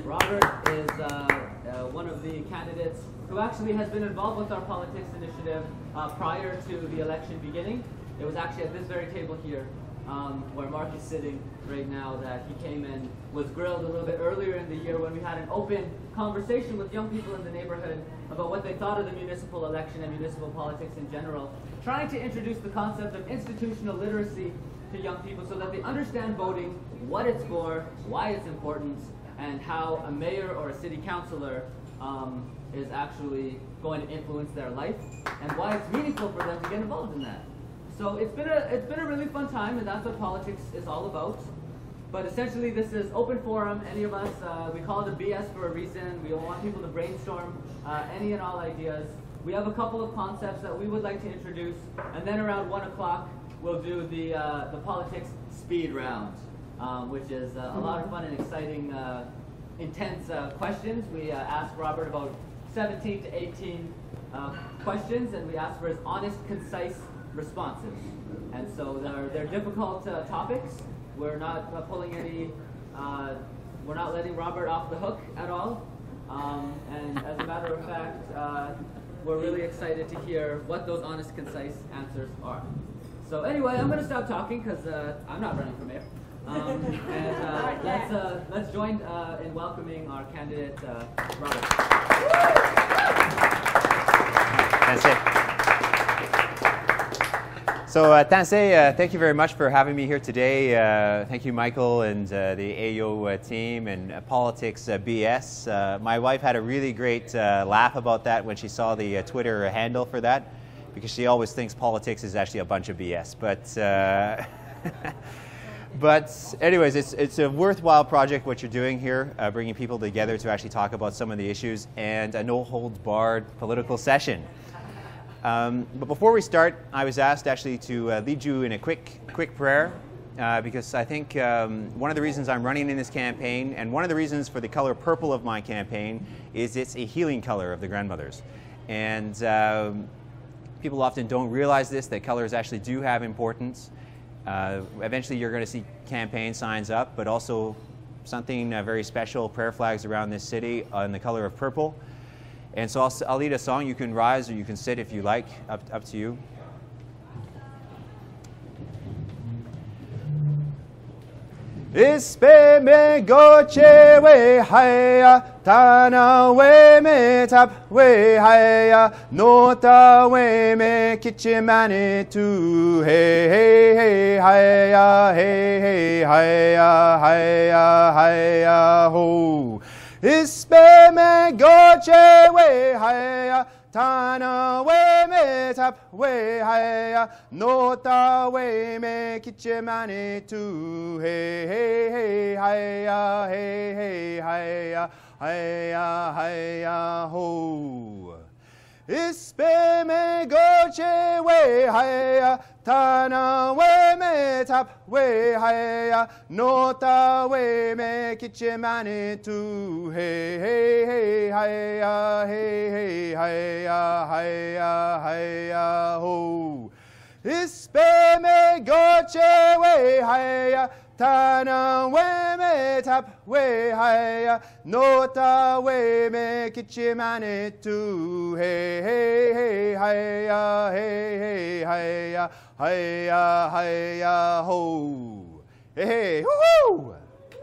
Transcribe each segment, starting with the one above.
Robert is one of the candidates who actually has been involved with our politics initiative prior to the election beginning. It was actually at this very table here where Mark is sitting right now that he came and was grilled a little bit earlier in the year when we had an open conversation with young people in the neighborhood about what they thought of the municipal election and municipal politics in general, trying to introduce the concept of institutional literacy to young people so that they understand voting, what it's for, why it's important, and how a mayor or a city councilor is actually going to influence their life, and why it's meaningful for them to get involved in that. So it's been a really fun time, and that's what politics is all about. But essentially, this is open forum. Any of us, we call it a BS for a reason. We want people to brainstorm any and all ideas. We have a couple of concepts that we would like to introduce, and then around 1 o'clock, we'll do the politics speed round, which is a lot of fun and exciting, intense questions. We asked Robert about 17 to 18 questions, and we asked for his honest, concise responses. And so they're difficult topics. We're not pulling any, we're not letting Robert off the hook at all. And as a matter of fact, we're really excited to hear what those honest, concise answers are. So anyway, I'm going to stop talking because I'm not running for mayor. Let's join in welcoming our candidate, Robert. That's it. So Tansei, thank you very much for having me here today. Thank you, Michael, and the AO team and Politics BS. My wife had a really great laugh about that when she saw the Twitter handle for that, because she always thinks politics is actually a bunch of BS. But anyways, it's a worthwhile project what you're doing here, bringing people together to actually talk about some of the issues, and a no-holds-barred political session. But before we start, I was asked actually to lead you in a quick prayer, because I think one of the reasons I'm running in this campaign, and one of the reasons for the color purple of my campaign, is it's a healing color of the grandmothers. And people often don't realize this, that colors actually do have importance. Eventually you're going to see campaign signs up, but also something very special, prayer flags around this city in the color of purple. And so I'll lead a song. You can rise or you can sit if you like, up to you. Ispe me goche we haya, tana we me tap we haya, nota we me kichimani tu, hey hey hey haya, hey hey haya, haya haya ho. Ispe me goche we haya, tana we me tap we haya, nota we me kichimani tu, hey hey hey haya, hey hey haya, haya haya ho. Ispe me goche we haya, tana we me tap we haya, nota we me kichimani tu, hey hey hey haya, hey hey haya, haya haya ho. Ispe me goche we haya, tana we me tap we haya, nota we me kichimani tu, hey hey hey haya, hey hey haya, haya haya ho. Hey hey, woo-hoo!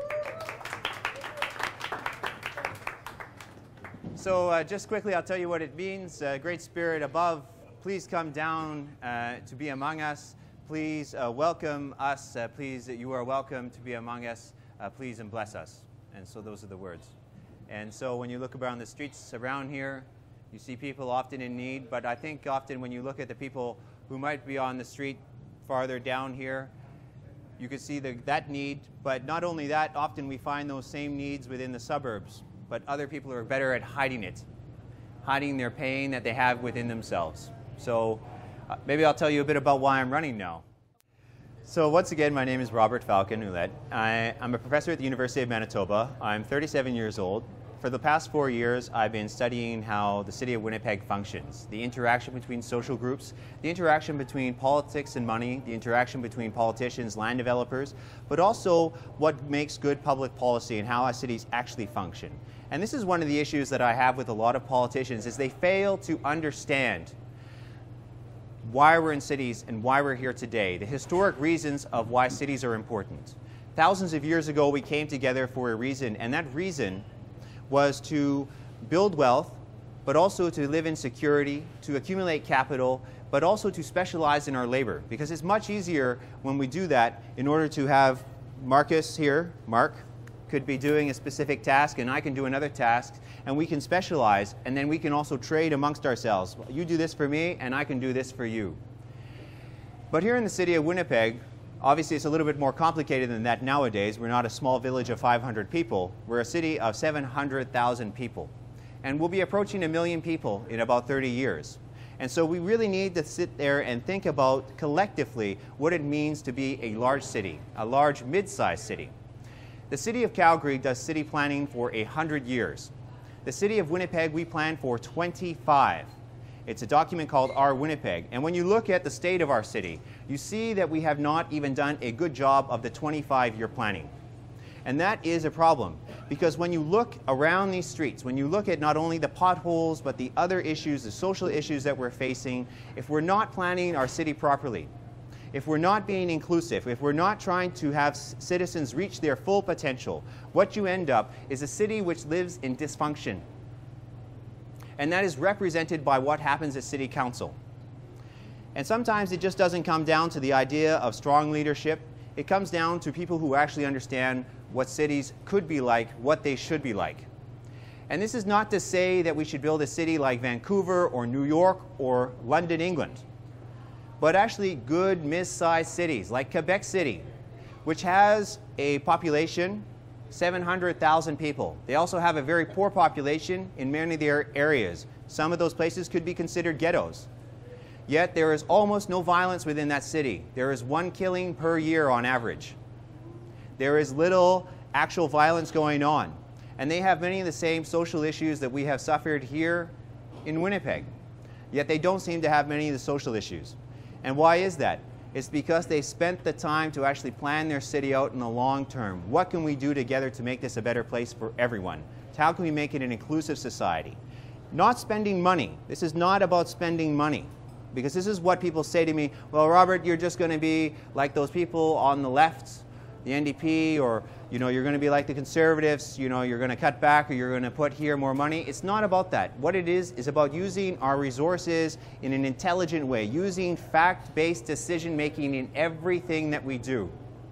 So just quickly, I'll tell you what it means. Great Spirit above, please come down to be among us. Please welcome us. Please, you are welcome to be among us. Please and bless us. And so those are the words. And so when you look around the streets around here, you see people often in need. But I think often when you look at the people who might be on the street farther down here, you can see that need. But not only that, often we find those same needs within the suburbs. But other people are better at hiding it, hiding their pain that they have within themselves. So maybe I'll tell you a bit about why I'm running now. So once again, my name is Robert Falcon Ouellette. I'm a professor at the University of Manitoba. I'm 37 years old. for the past 4 years, I've been studying how the city of Winnipeg functions, the interaction between social groups, the interaction between politics and money, the interaction between politicians, land developers, but also what makes good public policy and how our cities actually function. And this is one of the issues that I have with a lot of politicians, is they fail to understand why we're in cities and why we're here today, the historic reasons of why cities are important. Thousands of years ago, we came together for a reason, and that reason was to build wealth, but also to live in security, to accumulate capital, but also to specialize in our labor. Because it's much easier when we do that in order to have Marcus here, Mark, could be doing a specific task and I can do another task, and we can specialize, and then we can also trade amongst ourselves. You do this for me and I can do this for you. But here in the city of Winnipeg, obviously it's a little bit more complicated than that nowadays. We're not a small village of 500 people. We're a city of 700,000 people. And we'll be approaching 1 million people in about 30 years. And so we really need to sit there and think about collectively what it means to be a large city, a large mid-sized city. The city of Calgary does city planning for 100 years. The city of Winnipeg, we plan for 25. It's a document called Our Winnipeg. And when you look at the state of our city, you see that we have not even done a good job of the 25-year planning. And that is a problem, because when you look around these streets, when you look at not only the potholes, but the other issues, the social issues that we're facing, if we're not planning our city properly, if we're not being inclusive, if we're not trying to have citizens reach their full potential, what you end up is a city which lives in dysfunction. And that is represented by what happens at City Council. And sometimes it just doesn't come down to the idea of strong leadership. It comes down to people who actually understand what cities could be like, what they should be like. And this is not to say that we should build a city like Vancouver or New York or London, England, but actually good mid-sized cities like Quebec City, which has a population 700,000 people. They also have a very poor population in many of their areas. Some of those places could be considered ghettos. Yet there is almost no violence within that city. There is 1 killing per year on average. There is little actual violence going on. And they have many of the same social issues that we have suffered here in Winnipeg. Yet they don't seem to have many of the social issues. And why is that? It's because they spent the time to actually plan their city out in the long term. What can we do together to make this a better place for everyone? How can we make it an inclusive society? Not spending money. This is not about spending money. Because this is what people say to me, well, Robert, you're just going to be like those people on the left, the NDP, or you're going to be like the Conservatives, you're going to cut back, or you're going to put here more money. It's not about that. What it is about using our resources in an intelligent way, using fact-based decision-making in everything that we do.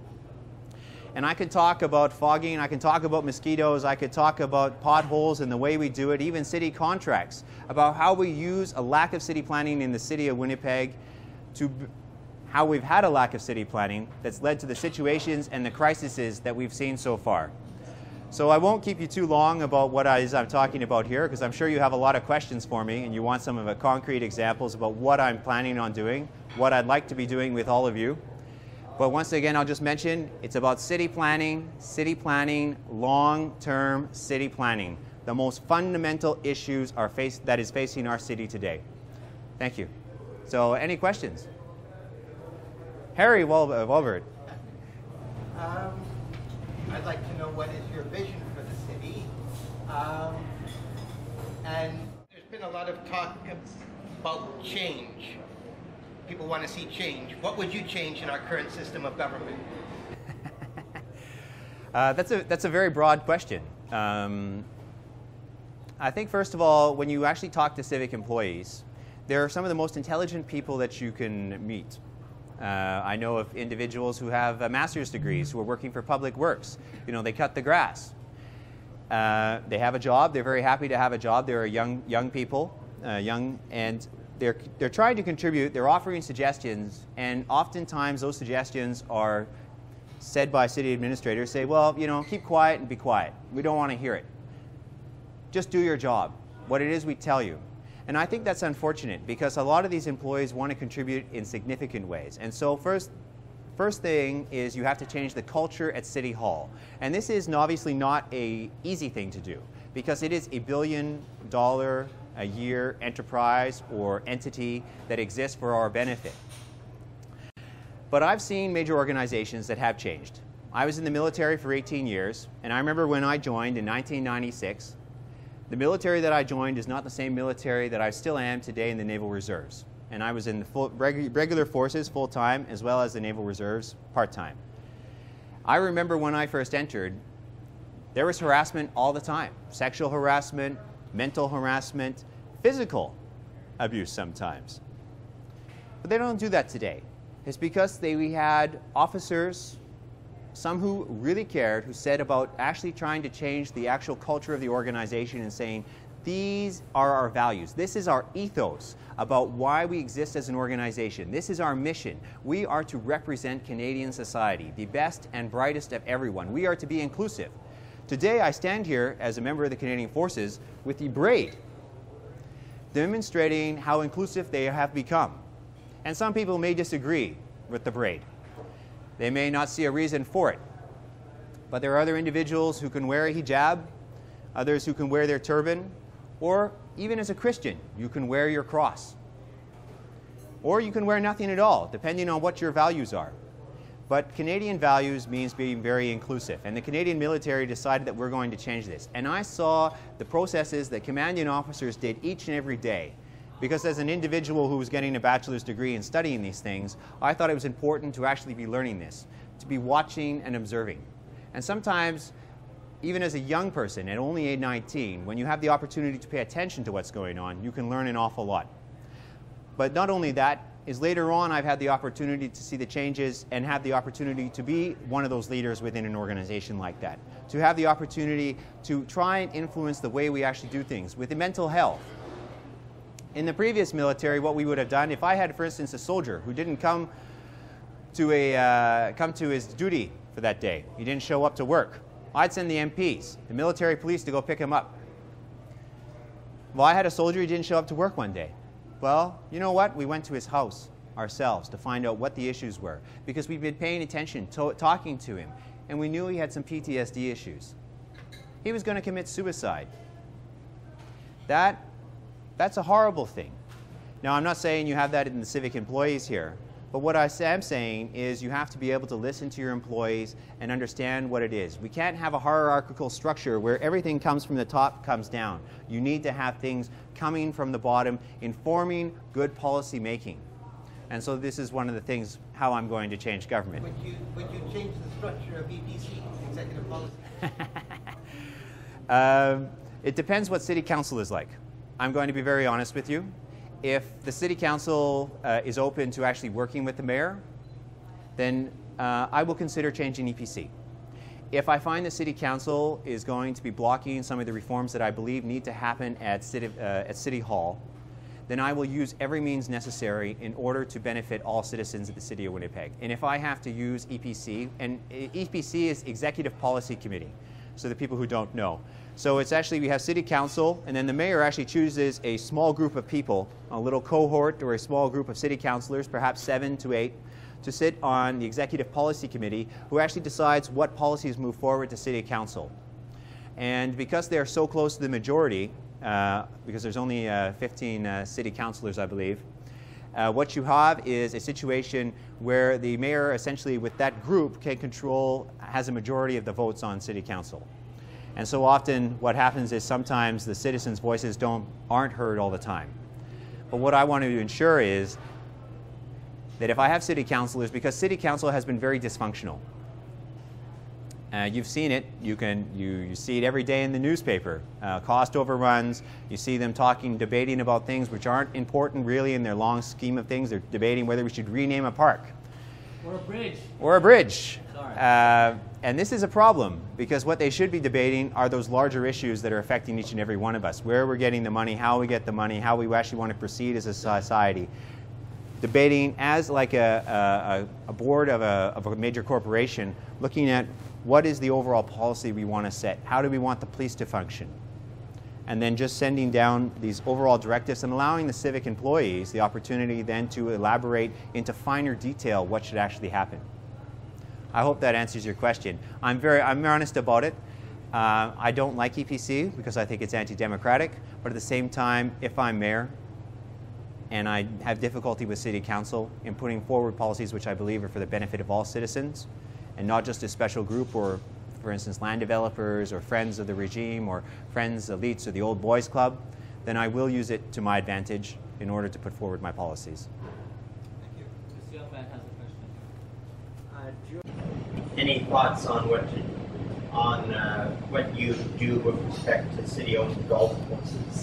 And I could talk about fogging, I can talk about mosquitoes, I could talk about potholes and the way we do it, even city contracts, about how we use a lack of city planning in the city of Winnipeg to how we've had a lack of city planning that's led to the situations and the crises that we've seen so far. So I won't keep you too long about what I'm talking about here, because I'm sure you have a lot of questions for me and you want some of the concrete examples about what I'm planning on doing, what I'd like to be doing with all of you. But once again, I'll just mention, it's about city planning, long-term city planning. The most fundamental issues that is facing our city today. Thank you. So any questions? Harry Walbert. I'd like to know what is your vision for the city. And there's been a lot of talk about change. People want to see change. What would you change in our current system of government? That's a very broad question. I think, first of all, when you actually talk to civic employees, they're some of the most intelligent people that you can meet. I know of individuals who have master's degrees who are working for public works. They cut the grass. They have a job. They're very happy to have a job. They're young people, and they're trying to contribute. They're offering suggestions, and oftentimes those suggestions are said by city administrators. Say, well, keep quiet and be quiet. We don't want to hear it. Just do your job. What it is we tell you. And I think that's unfortunate, because a lot of these employees want to contribute in significant ways. And so first thing is you have to change the culture at City Hall. And this is obviously not an easy thing to do, because it is a $1 billion a year enterprise or entity that exists for our benefit. But I've seen major organizations that have changed. I was in the military for 18 years, and I remember when I joined in 1996, the military that I joined is not the same military that I still am today in the Naval Reserves. And I was in the regular forces full-time as well as the Naval Reserves part-time. I remember when I first entered, there was harassment all the time. Sexual harassment, mental harassment, physical abuse sometimes. But they don't do that today. It's because we had officers, some who really cared, who said about actually trying to change the actual culture of the organization and saying, these are our values. This is our ethos about why we exist as an organization. This is our mission. We are to represent Canadian society, the best and brightest of everyone. We are to be inclusive. Today, I stand here as a member of the Canadian Forces with the braid, demonstrating how inclusive they have become. And some people may disagree with the braid. They may not see a reason for it. But there are other individuals who can wear a hijab, others who can wear their turban, or even as a Christian, you can wear your cross. Or you can wear nothing at all, depending on what your values are. But Canadian values means being very inclusive, and the Canadian military decided that we're going to change this. And I saw the processes that commanding officers did each and every day. Because as an individual who was getting a bachelor's degree and studying these things, I thought it was important to actually be learning this, to be watching and observing. And sometimes, even as a young person, at only age 19, when you have the opportunity to pay attention to what's going on, you can learn an awful lot. But not only that, is later on I've had the opportunity to see the changes and have the opportunity to be one of those leaders within an organization like that. To have the opportunity to try and influence the way we actually do things with the mental health. In the previous military, what we would have done, if I had, for instance, a soldier who didn't come to his duty for that day, he didn't show up to work, I'd send the MPs, the military police, to go pick him up. Well, I had a soldier who didn't show up to work one day. Well, you know what? We went to his house ourselves to find out what the issues were, because we've been paying attention, talking to him, and we knew he had some PTSD issues. He was going to commit suicide. That's a horrible thing. Now, I'm not saying you have that in the civic employees here, but what I am saying is you have to be able to listen to your employees and understand what it is. We can't have a hierarchical structure where everything comes from the top, comes down. You need to have things coming from the bottom, informing good policy making. And so this is one of the things how I'm going to change government. Would you change the structure of EPC, executive policy? It depends what city council is like. I'm going to be very honest with you. If the city council is open to actually working with the mayor, then I will consider changing EPC. If I find the city council is going to be blocking some of the reforms that I believe need to happen at City Hall, then I will use every means necessary in order to benefit all citizens of the city of Winnipeg. And if I have to use EPC, and EPC is Executive Policy Committee, so the people who don't know. So it's actually, we have city council, and then the mayor actually chooses a small group of people, a little cohort or a small group of city councilors, perhaps 7 to 8, to sit on the executive policy committee, who actually decides what policies move forward to city council. And because they're so close to the majority, because there's only 15 city councilors, I believe, what you have is a situation where the mayor essentially with that group has a majority of the votes on city council. And so often what happens is sometimes the citizens' voices aren't heard all the time. But what I want to ensure is that if I have city councilors, because city council has been very dysfunctional. You've seen it. You see it every day in the newspaper. Cost overruns. You see them debating about things which aren't important really in their long scheme of things. They're debating whether we should rename a park. Or a bridge. Or a bridge. Sorry. And this is a problem, because what they should be debating are those larger issues that are affecting each and every one of us. Where we're getting the money, how we get the money, how we actually want to proceed as a society. Debating as like a board of a major corporation, looking at what is the overall policy we want to set? How do we want the police to function? And then just sending down these overall directives and allowing the civic employees the opportunity then to elaborate into finer detail what should actually happen. I hope that answers your question. I'm honest about it. I don't like EPC because I think it's anti-democratic, but at the same time, if I'm mayor and I have difficulty with city council in putting forward policies which I believe are for the benefit of all citizens and not just a special group or, for instance, land developers or friends of the regime or friends, elites, or the old boys club, then I will use it to my advantage in order to put forward my policies. Thank you. This young man has a question. Any thoughts on what you do with respect to city-owned golf courses?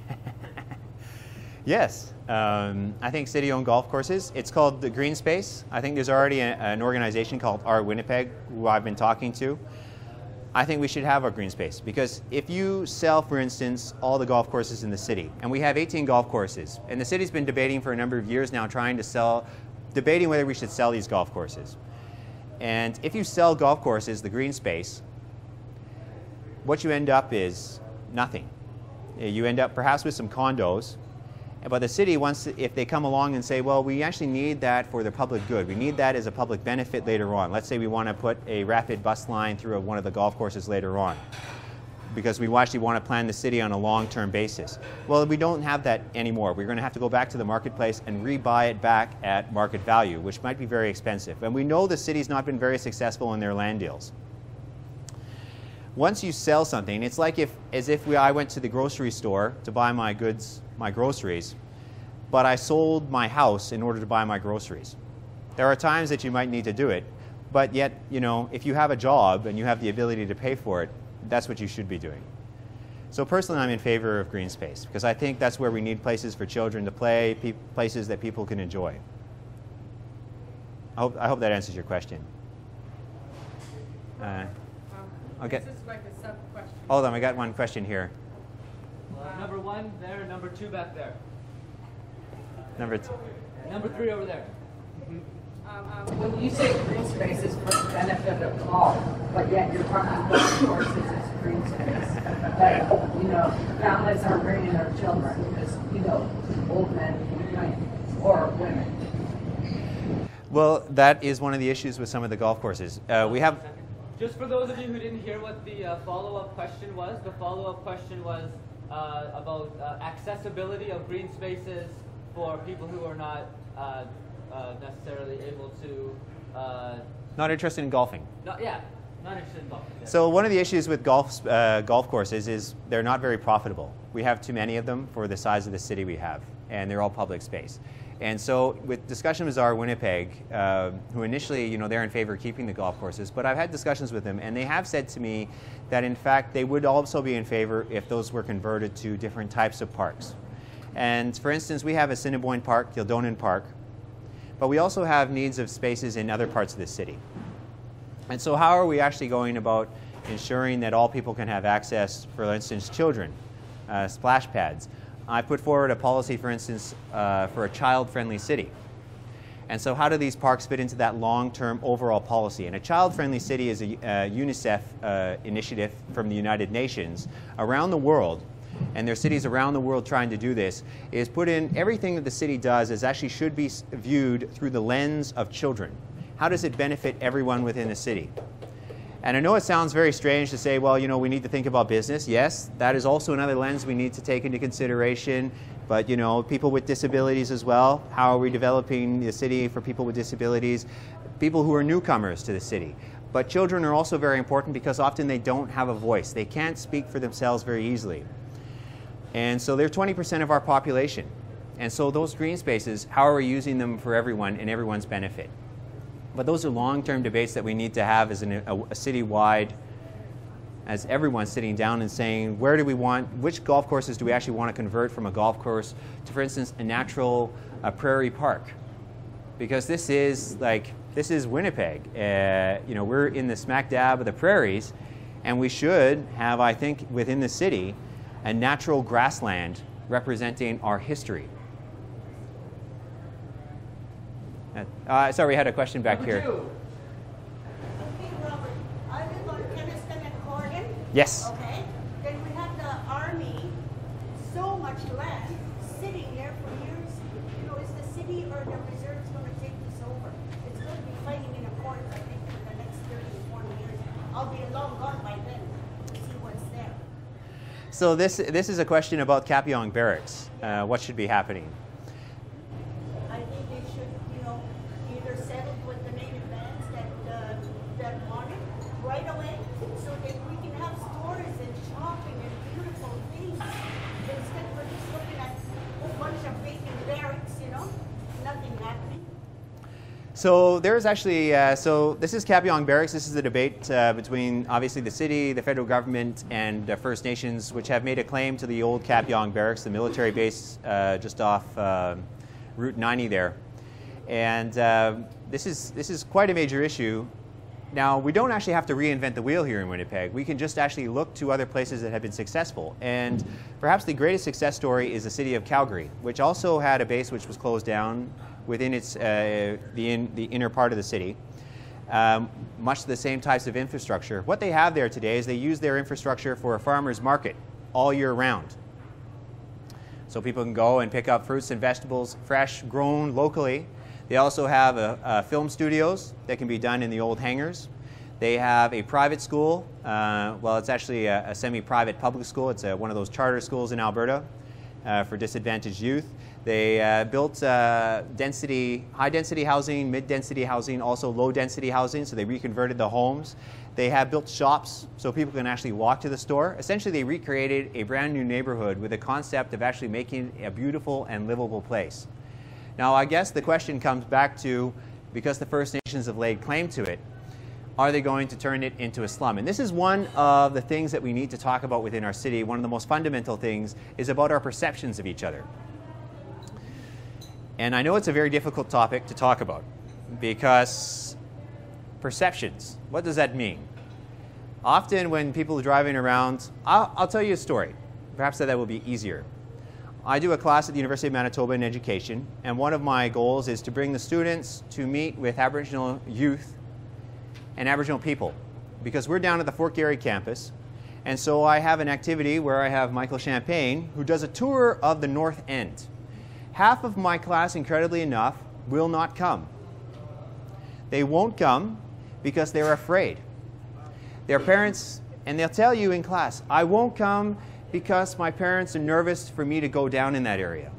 Yes, I think city-owned golf courses. It's called the Green Space. I think there's already an organization called Our Winnipeg who I've been talking to. I think we should have a green space because if you sell, for instance, all the golf courses in the city, and we have 18 golf courses, and the city's been debating for a number of years now debating whether we should sell these golf courses. And if you sell golf courses, the green space, what you end up is nothing. You end up perhaps with some condos, but the city wants to, if they come along and say, well, we actually need that for the public good. We need that as a public benefit later on. Let's say we want to put a rapid bus line through one of the golf courses later on because we actually want to plan the city on a long-term basis. Well, we don't have that anymore. We're going to have to go back to the marketplace and rebuy it back at market value, which might be very expensive. And we know the city's not been very successful in their land deals. Once you sell something, it's like as if I went to the grocery store to buy my goods, my groceries, but I sold my house in order to buy my groceries. There are times that you might need to do it, but yet, you know, if you have a job and you have the ability to pay for it, that's what you should be doing. So personally, I'm in favor of green space because I think that's where we need places for children to play, places that people can enjoy. I hope that answers your question. Okay. This is like a sub-question. Hold on, I got one question here. Number 1 there, number 2 back there. Number 2. Number 3 over there. When you say green space is for the benefit of all, but yet you're talking golf courses as green space. That, you know, families are bringing their children because, you know, old men or women. Well, that is one of the issues with some of the golf courses. We have. Just for those of you who didn't hear what the follow-up question was, the follow-up question was about accessibility of green spaces for people who are not necessarily able to... Not interested in golfing. Not interested in golfing. Yeah. So one of the issues with golf courses is they're not very profitable. We have too many of them for the size of the city we have, and they're all public space. And so with discussion with Our Winnipeg, who initially, you know, they're in favor of keeping the golf courses, but I've had discussions with them, and they have said to me that in fact they would also be in favor if those were converted to different types of parks. And for instance, we have Assiniboine Park, Kildonan Park, but we also have needs of spaces in other parts of the city. And so how are we actually going about ensuring that all people can have access, for instance, children, splash pads? I put forward a policy, for instance, for a child-friendly city. And so how do these parks fit into that long-term overall policy? And a child-friendly city is a UNICEF initiative from the United Nations around the world, and there are cities around the world trying to do this, is put in everything that the city does is actually should be viewed through the lens of children. How does it benefit everyone within the city? And I know it sounds very strange to say, well, you know, we need to think about business. Yes, that is also another lens we need to take into consideration. But, you know, people with disabilities as well. How are we developing the city for people with disabilities? People who are newcomers to the city. But children are also very important because often they don't have a voice. They can't speak for themselves very easily. And so they're 20% of our population. And so those green spaces, how are we using them for everyone and everyone's benefit? But those are long-term debates that we need to have as a city-wide, as everyone's sitting down and saying, where do we want, which golf courses do we actually want to convert from a golf course to, for instance, a natural prairie park? Because this is Winnipeg. You know, we're in the smack dab of the prairies, and we should have, I think, within the city, a natural grassland representing our history. Sorry, we had a question back here. Okay, Robert, I live on Keniston and Corrigan. Yes. Okay. Then we had the army, so much land, sitting there for years. You know, is the city or the reserves going to take this over? It's going to be fighting in the courts, I think, for the next 30 to 40 years. I'll be long gone by then. So this is a question about Kapiong Barracks. What should be happening? I think they should, either settle with the native bands that want it right away, so that we can have stores and shopping and beautiful things, instead of just looking at a bunch of vacant barracks, nothing happening. So there's actually, so this is Kapiong Barracks. This is a debate between obviously the city, the federal government, and First Nations, which have made a claim to the old Kapiong Barracks, the military base just off Route 90 there. And this is quite a major issue. Now, we don't actually have to reinvent the wheel here in Winnipeg. We can just actually look to other places that have been successful. And perhaps the greatest success story is the city of Calgary, which also had a base which was closed down within its the inner part of the city, much the same types of infrastructure. What they have there today is they use their infrastructure for a farmer's market all year round. So people can go and pick up fruits and vegetables, fresh, grown locally. They also have film studios that can be done in the old hangars. They have a private school. Well, it's actually a semi-private public school. It's one of those charter schools in Alberta for disadvantaged youth. They built high-density housing, mid-density housing, also low-density housing, so they reconverted the homes. They have built shops so people can actually walk to the store. Essentially, they recreated a brand new neighborhood with the concept of actually making a beautiful and livable place. Now, I guess the question comes back to, because the First Nations have laid claim to it, are they going to turn it into a slum? And this is one of the things that we need to talk about within our city. One of the most fundamental things is about our perceptions of each other. And I know it's a very difficult topic to talk about because perceptions, what does that mean? Often when people are driving around, I'll tell you a story. Perhaps that will be easier. I do a class at the University of Manitoba in education, and one of my goals is to bring the students to meet with Aboriginal youth and Aboriginal people, because we're down at the Fort Garry campus, and so I have an activity where I have Michael Champagne, who does a tour of the North End. Half of my class, incredibly enough, will not come. They won't come because they're afraid. Their parents, and they'll tell you in class, I won't come because my parents are nervous for me to go down in that area.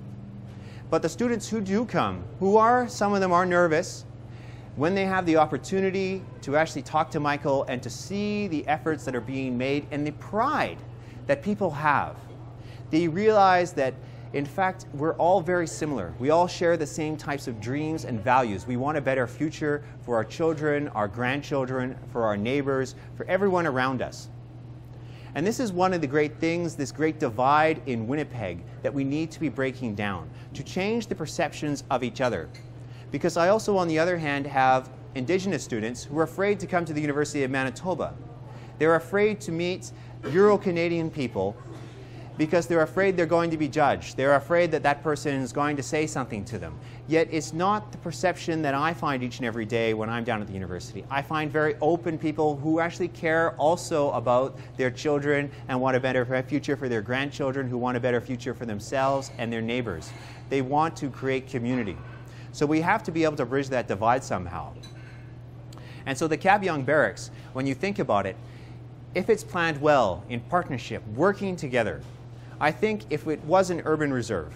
But the students who do come, some of them are nervous, when they have the opportunity to actually talk to Michael and to see the efforts that are being made and the pride that people have, they realize that in fact, we're all very similar. We all share the same types of dreams and values. We want a better future for our children, our grandchildren, for our neighbors, for everyone around us. And this is one of the great things, this great divide in Winnipeg that we need to be breaking down, to change the perceptions of each other. Because I also, on the other hand, have Indigenous students who are afraid to come to the University of Manitoba. They're afraid to meet Euro-Canadian people because they're afraid they're going to be judged. They're afraid that that person is going to say something to them. Yet it's not the perception that I find each and every day when I'm down at the university. I find very open people who actually care also about their children and want a better future for their grandchildren, who want a better future for themselves and their neighbors. They want to create community. So we have to be able to bridge that divide somehow. And so the Kapiong Barracks, when you think about it, if it's planned well, in partnership, working together, I think if it was an urban reserve,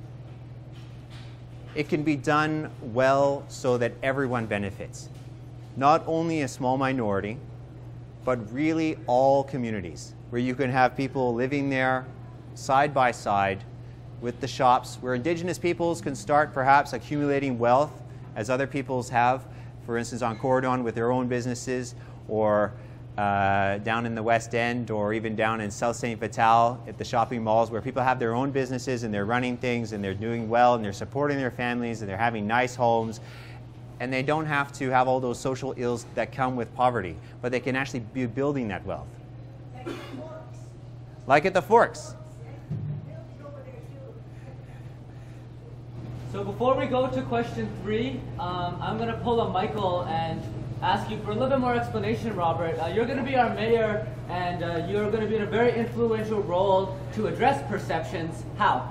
it can be done well so that everyone benefits. Not only a small minority, but really all communities, where you can have people living there side by side with the shops, where Indigenous peoples can start perhaps accumulating wealth as other peoples have, for instance on Corridon with their own businesses, or down in the West End, or even down in South St. Vital at the shopping malls, where people have their own businesses and they're running things and they're doing well and they're supporting their families and they're having nice homes, and they don't have to have all those social ills that come with poverty, but they can actually be building that wealth. Like at the Forks. So before we go to question 3, I'm going to pull a Michael and ask you for a little bit more explanation, Robert. You're going to be our mayor, and you're going to be in a very influential role to address perceptions. How?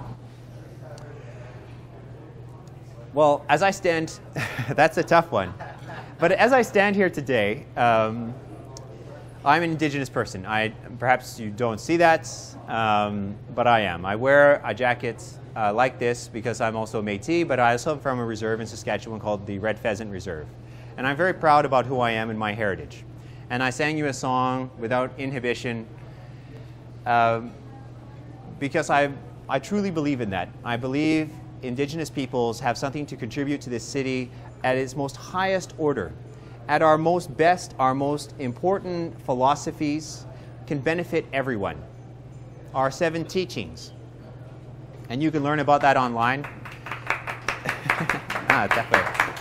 Well, as I stand, that's a tough one. But as I stand here today, I'll I'm an Indigenous person. Perhaps you don't see that, but I am. I wear a jacket like this because I'm also Métis, but I also am from a reserve in Saskatchewan called the Red Pheasant Reserve. And I'm very proud about who I am and my heritage. And I sang you a song without inhibition because I truly believe in that. I believe Indigenous peoples have something to contribute to this city at its most highest order. At our most best, our most important philosophies can benefit everyone. Our 7 teachings. And you can learn about that online. Definitely.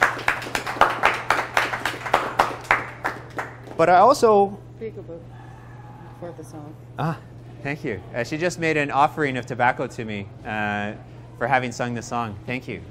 But I also... Peekaboo for the song. Thank you. She just made an offering of tobacco to me for having sung the song. Thank you.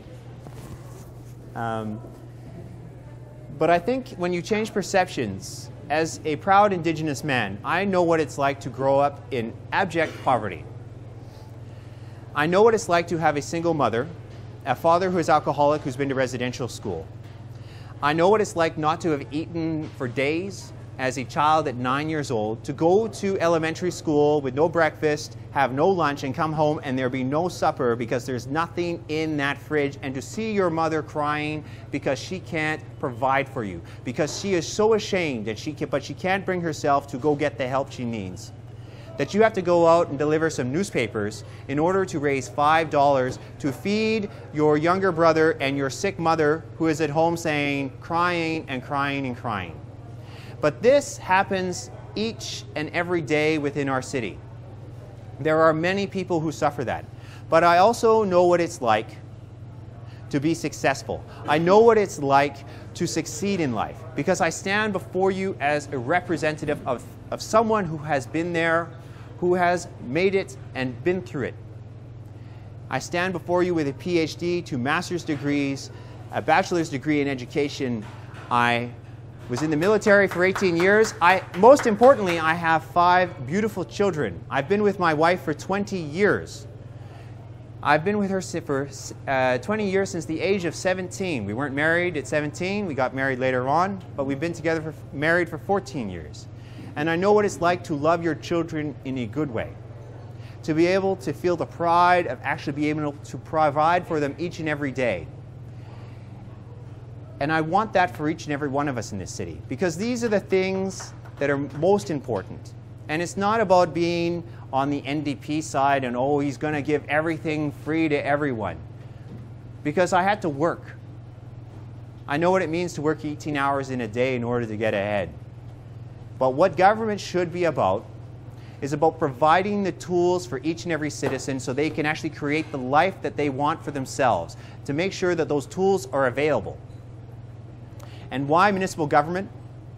But I think when you change perceptions, as a proud Indigenous man, I know what it's like to grow up in abject poverty. I know what it's like to have a single mother, a father who is alcoholic who's been to residential school. I know what it's like not to have eaten for days as a child at 9 years old, to go to elementary school with no breakfast, have no lunch, and come home and there be no supper because there's nothing in that fridge, and to see your mother crying because she can't provide for you, because she is so ashamed that but she can't bring herself to go get the help she needs. That you have to go out and deliver some newspapers in order to raise $5 to feed your younger brother and your sick mother who is at home crying and crying and crying. But this happens each and every day within our city. There are many people who suffer that. But I also know what it's like to be successful. I know what it's like to succeed in life because I stand before you as a representative of someone who has been there, who has made it and been through it. I stand before you with a PhD, 2 master's degrees, a bachelor's degree in education. I was in the military for 18 years. Most importantly, I have 5 beautiful children. I've been with my wife for 20 years. I've been with her for 20 years since the age of 17. We weren't married at 17. We got married later on, but we've been together married for 14 years. And I know what it's like to love your children in a good way. To be able to feel the pride of actually being able to provide for them each and every day. And I want that for each and every one of us in this city, because these are the things that are most important. And it's not about being on the NDP side and, oh, he's going to give everything free to everyone. Because I had to work. I know what it means to work 18 hours in a day in order to get ahead. But what government should be about is about providing the tools for each and every citizen so they can actually create the life that they want for themselves, to make sure that those tools are available. And why municipal government?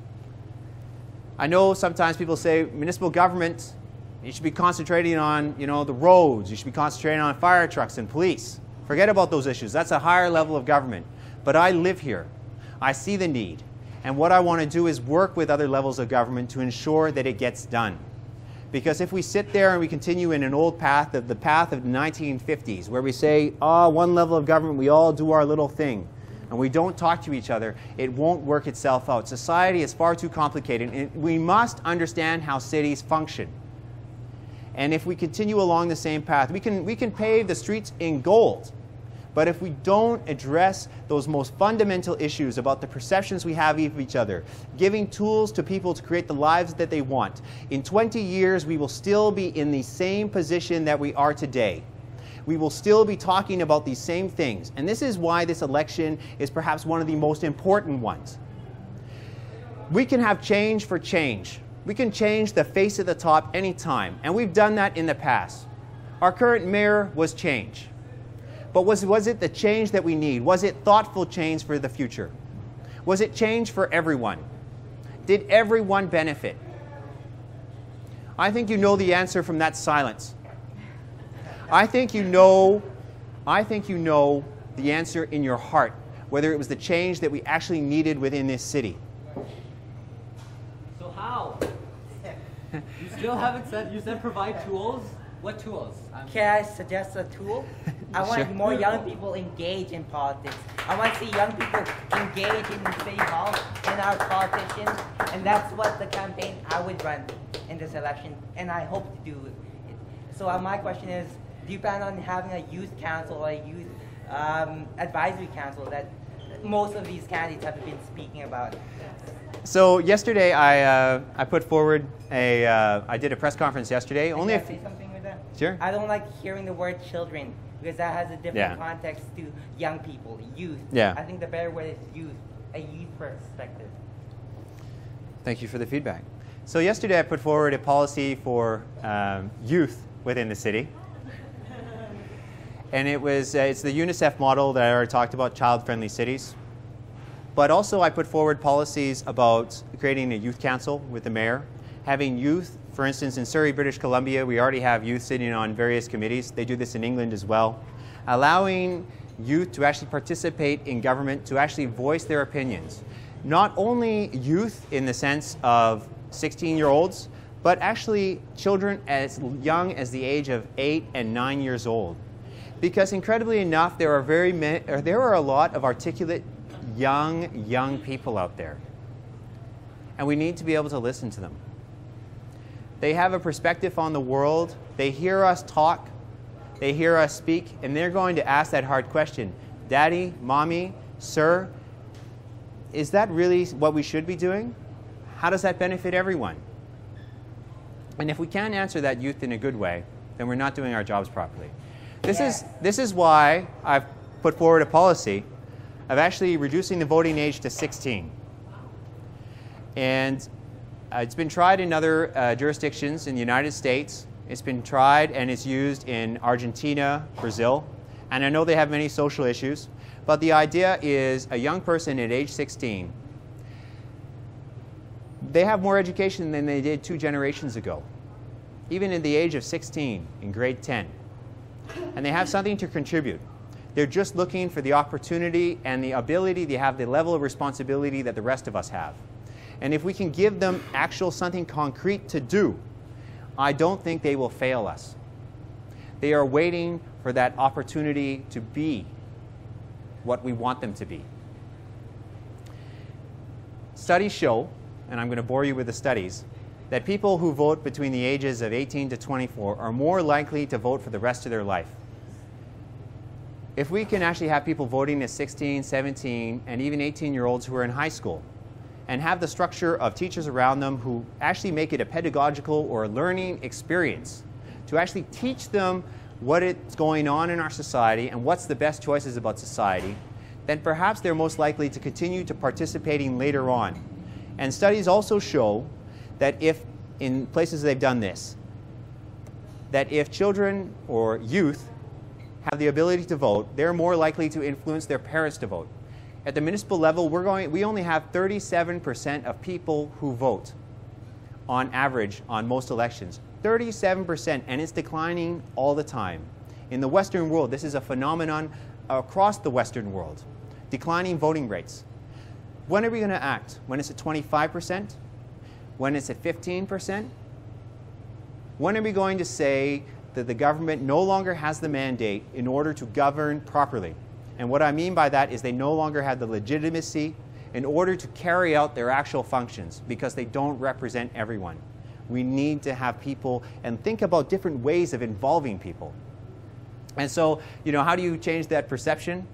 I know sometimes people say municipal government, you should be concentrating on, the roads, you should be concentrating on fire trucks and police. Forget about those issues. That's a higher level of government. But I live here. I see the need. And what I want to do is work with other levels of government to ensure that it gets done. Because if we sit there and we continue in an old path, the path of the 1950s, where we say, one level of government, we all do our little thing, and we don't talk to each other, it won't work itself out. Society is far too complicated, and we must understand how cities function. And if we continue along the same path, we can pave the streets in gold. But if we don't address those most fundamental issues about the perceptions we have of each other, giving tools to people to create the lives that they want, in 20 years we will still be in the same position that we are today. We will still be talking about these same things. And this is why this election is perhaps one of the most important ones. We can have change for change. We can change the face at the top anytime. And we've done that in the past. Our current mayor was change. But was it the change that we need? Was it thoughtful change for the future? Was it change for everyone? Did everyone benefit? I think you know the answer from that silence. I think you know the answer in your heart, whether it was the change that we actually needed within this city. So how? You still haven't said, you said provide tools. What tools? Can I suggest a tool? I want Sure. more young people engaged in politics. I want to see young people engaged in the city hall and our politicians, and that's what the campaign I would run in this election, and I hope to do it. So my question is, do you plan on having a youth council or a youth advisory council that most of these candidates have been speaking about? So yesterday I put forward I did a press conference yesterday. Can Only I a say something with that? Sure. I don't like hearing the word children because that has a different context to young people, youth. Yeah. I think the better word is youth, a youth perspective. Thank you for the feedback. So yesterday I put forward a policy for youth within the city. And it's the UNICEF model that I already talked about, child-friendly cities. But also I put forward policies about creating a youth council with the mayor, having youth, for instance, in Surrey, British Columbia, we already have youth sitting on various committees. They do this in England as well. Allowing youth to actually participate in government, to actually voice their opinions. Not only youth in the sense of 16-year-olds, but actually children as young as the age of 8 and 9 years old. Because incredibly enough, there are a lot of articulate young people out there. And we need to be able to listen to them. They have a perspective on the world. They hear us talk. They hear us speak. And they're going to ask that hard question. Daddy, Mommy, Sir, is that really what we should be doing? How does that benefit everyone? And if we can't answer that youth in a good way, then we're not doing our jobs properly. This is why I've put forward a policy of actually reducing the voting age to 16. And it's been tried in other jurisdictions in the United States. It's been tried and it's used in Argentina, Brazil. And I know they have many social issues. But the idea is a young person at age 16, they have more education than they did 2 generations ago. Even at the age of 16, in grade 10. And they have something to contribute. They're just looking for the opportunity and the ability to have the level of responsibility that the rest of us have. And if we can give them something concrete to do, I don't think they will fail us. They are waiting for that opportunity to be what we want them to be. Studies show, and I'm going to bore you with the studies, that people who vote between the ages of 18 to 24 are more likely to vote for the rest of their life. If we can actually have people voting at 16, 17, and even 18-year-olds who are in high school, and have the structure of teachers around them who actually make it a pedagogical or a learning experience, to actually teach them what is going on in our society and what's the best choices about society, then perhaps they're most likely to continue to participating later on. And studies also show that if, in places they've done this, that if children or youth have the ability to vote, they're more likely to influence their parents to vote. At the municipal level, we only have 37% of people who vote on average on most elections. 37%, and it's declining all the time. In the Western world, this is a phenomenon across the Western world. Declining voting rates. When are we going to act? When it's at 25%? When it's at 15%? When are we going to say that the government no longer has the mandate in order to govern properly? And what I mean by that is they no longer have the legitimacy in order to carry out their actual functions because they don't represent everyone. We need to have people and think about different ways of involving people. And so, how do you change that perception?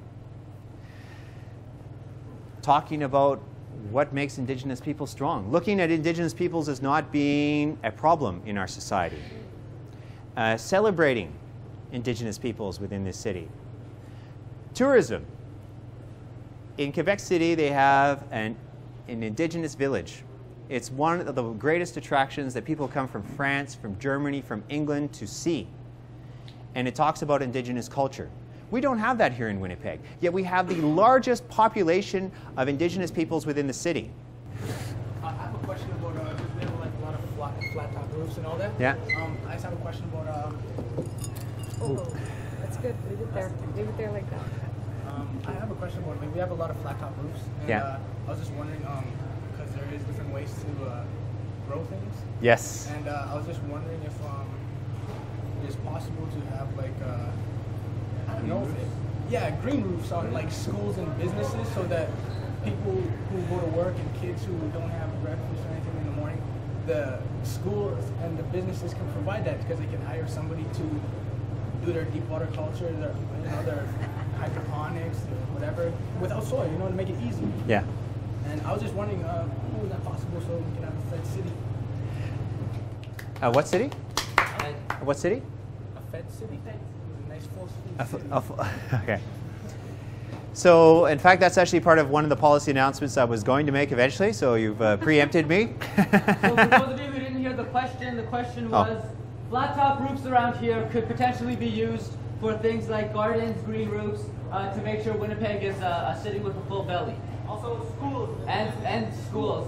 Talking about what makes Indigenous people strong. Looking at Indigenous peoples as not being a problem in our society. Celebrating Indigenous peoples within this city. Tourism. In Quebec City, they have an Indigenous village. It's one of the greatest attractions that people come from France, from Germany, from England to see. And it talks about Indigenous culture. We don't have that here in Winnipeg, yet we have the largest population of Indigenous peoples within the city. I have a question about, because we have like a lot of flat top roofs and all that. Yeah. I just have a question about... Oh, that's good. Leave it there. Leave it there like that. I have a question about, we have a lot of flat top roofs. And, Yeah. I was just wondering, because there is different ways to grow things. Yes. And I was just wondering if there's possible to have like I don't know, green roofs on like schools and businesses so that people who go to work and kids who don't have breakfast or anything in the morning, the schools and the businesses can provide that because they can hire somebody to do their deep water culture, their hydroponics, or whatever, without soil, to make it easy. Yeah. And I was just wondering, was that possible so we can have a fed city? What city? What city? A fed city. A nice full city. Okay. So, in fact, that's actually part of one of the policy announcements I was going to make eventually, so you've preempted me. So for those of you who didn't hear the question was, flat top roofs around here could potentially be used for things like gardens, green roofs, to make sure Winnipeg is a city with a full belly. Also schools. And schools.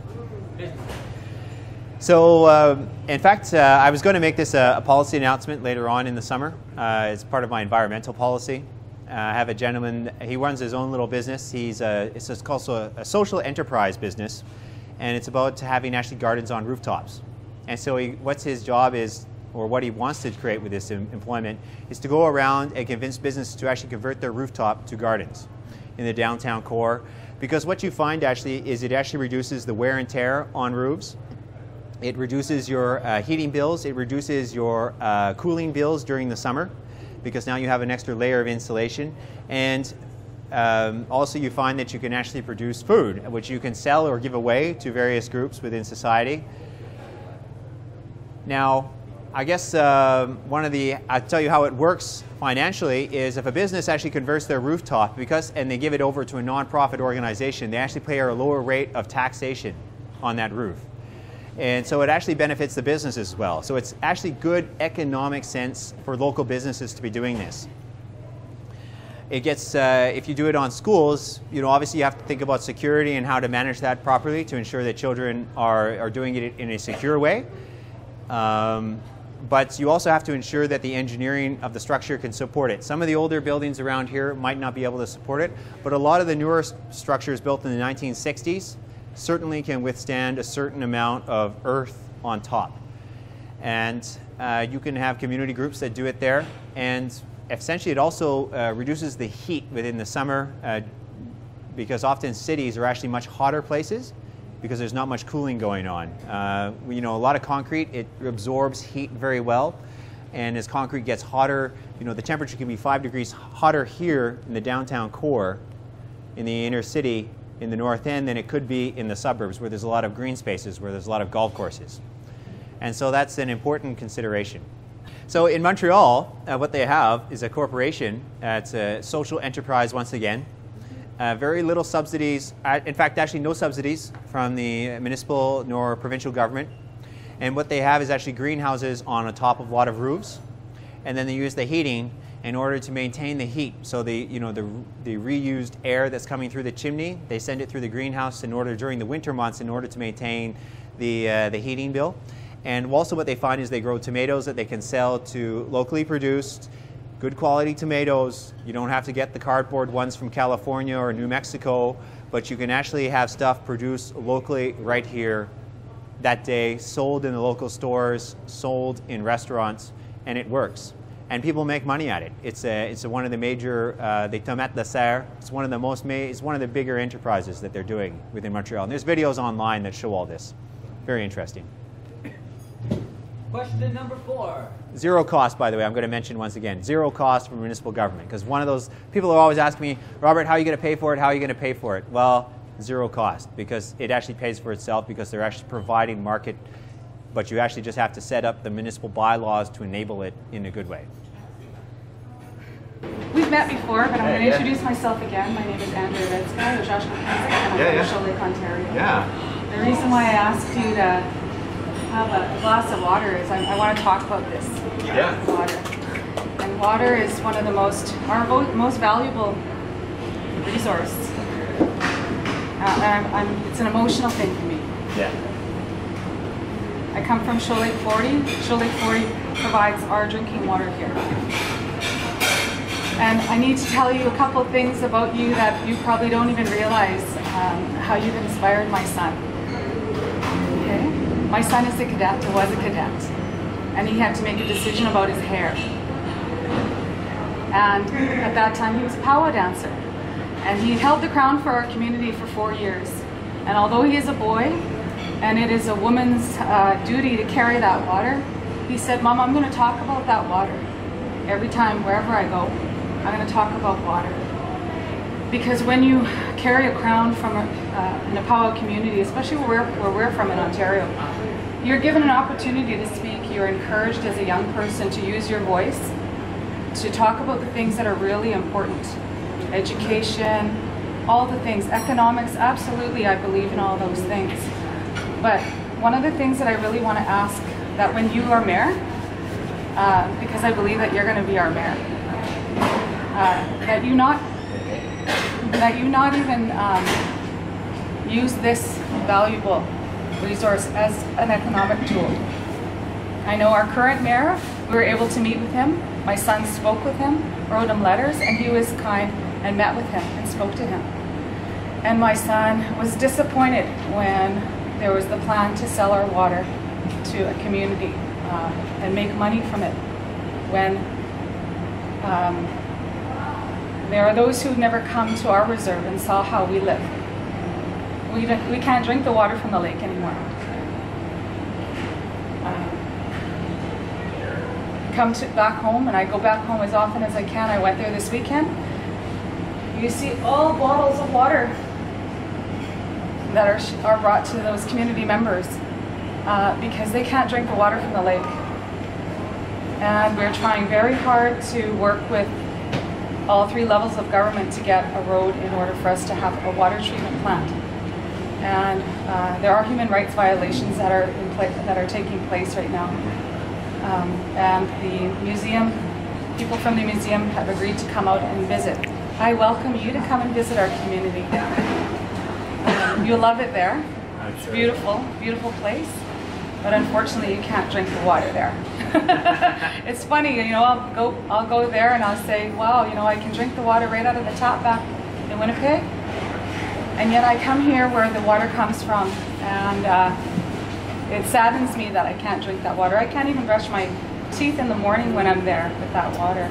So, in fact, I was going to make this a policy announcement later on in the summer as part of my environmental policy. I have a gentleman, he runs his own little business. It's also a social enterprise business, and it's about having actually gardens on rooftops. And so what's his job is, or what he wants to create with this employment, is to go around and convince businesses to actually convert their rooftop to gardens in the downtown core. Because what you find actually is it actually reduces the wear and tear on roofs. It reduces your heating bills. It reduces your cooling bills during the summer, because now you have an extra layer of insulation. And also you find that you can actually produce food, which you can sell or give away to various groups within society. Now, I guess I'll tell you how it works financially is if a business actually converts their rooftop and they give it over to a nonprofit organization, they actually pay a lower rate of taxation on that roof. And so it actually benefits the business as well. So it's actually good economic sense for local businesses to be doing this. It gets, if you do it on schools, obviously you have to think about security and how to manage that properly to ensure that children are doing it in a secure way. But you also have to ensure that the engineering of the structure can support it. Some of the older buildings around here might not be able to support it, but a lot of the newer structures built in the 1960s certainly can withstand a certain amount of earth on top. And you can have community groups that do it there. And essentially it also reduces the heat within the summer because often cities are actually much hotter places because there's not much cooling going on. A lot of concrete, it absorbs heat very well. And as concrete gets hotter, the temperature can be 5 degrees hotter here in the downtown core, in the inner city, in the north end, than it could be in the suburbs where there's a lot of green spaces, where there's a lot of golf courses. And so that's an important consideration. So in Montreal, what they have is a corporation. It's a social enterprise once again. Very little subsidies, in fact actually no subsidies from the municipal nor provincial government. And what they have is actually greenhouses on the top of a lot of roofs. And then they use the heating in order to maintain the heat. So the reused air that's coming through the chimney, they send it through the greenhouse during the winter months in order to maintain the heating bill. And also what they find is they grow tomatoes that they can sell to locally produced, good quality tomatoes. You don't have to get the cardboard ones from California or New Mexico, but you can actually have stuff produced locally right here that day, sold in the local stores, sold in restaurants, and it works. And people make money at it. It's one of the major, the Tomate de Serre. It's one of the bigger enterprises that they're doing within Montreal. And there's videos online that show all this. Very interesting. Question number 4. Zero cost, by the way, I'm going to mention once again. Zero cost from municipal government. Because one of those people are always asking me, Robert, how are you going to pay for it? How are you going to pay for it? Well, zero cost, because it actually pays for itself, because they're actually providing market, but you actually just have to set up the municipal bylaws to enable it in a good way. We've met before, but I'm going to introduce myself again. My name is Andrea Redskine, or Josh McKenzie, and I'm from Lake, Ontario. Yeah. The reason why I asked you to have a glass of water is I want to talk about this. Water. And water is one of our most valuable resource. It's an emotional thing for me. Yeah. I come from Shoal Lake 40. Shoal Lake 40 provides our drinking water here. And I need to tell you a couple of things about you that you probably don't even realize, how you've inspired my son. Okay? My son is a cadet, or was a cadet. and he had to make a decision about his hair. And at that time he was a powwow dancer, and he held the crown for our community for 4 years. And although he is a boy, and it is a woman's duty to carry that water, he said, "Mom, I'm going to talk about that water. Every time, wherever I go, I'm going to talk about water." Because when you carry a crown from in a powwow community, especially where we're from in Ontario, you're given an opportunity to speak. You're encouraged as a young person to use your voice, to talk about the things that are really important. Education, all the things. Economics, absolutely, I believe in all those things. But one of the things that I really want to ask, that when you are mayor, because I believe that you're going to be our mayor, that you not even use this valuable resource as an economic tool. I know our current mayor, we were able to meet with him. My son spoke with him, wrote him letters, and he was kind and met with him and spoke to him. And my son was disappointed when there was the plan to sell our water to a community and make money from it. When there are those who've never come to our reserve and saw how we live. We can't drink the water from the lake anymore. Come back home, and I go back home as often as I can. I went there this weekend. You see all bottles of water that are brought to those community members because they can't drink the water from the lake. And we're trying very hard to work with all 3 levels of government to get a road in order for us to have a water treatment plant. And there are human rights violations that are taking place right now. And the museum, people from the museum have agreed to come out and visit. I welcome you to come and visit our community. You'll love it there. It's beautiful, beautiful place. But unfortunately, you can't drink the water there. It's funny, you know, I'll go there and I'll say, wow, you know, I can drink the water right out of the tap back in Winnipeg. And yet I come here where the water comes from, and it saddens me that I can't drink that water. I can't even brush my teeth in the morning when I'm there with that water,